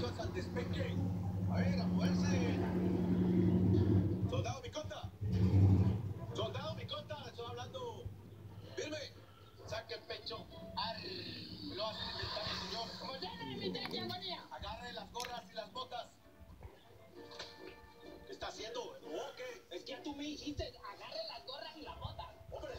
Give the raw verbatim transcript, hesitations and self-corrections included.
listos al despegue. A ver, a moverse. Soldado Picota. Soldado Picota, estoy hablando. Firme. Saque el pecho. Arr. Lo hace inventar el señor. Como ya le invité aquí, agonía. Agarre las gorras y las botas. ¿Qué está haciendo? ¿O qué? Es que tú me dijiste, agarre.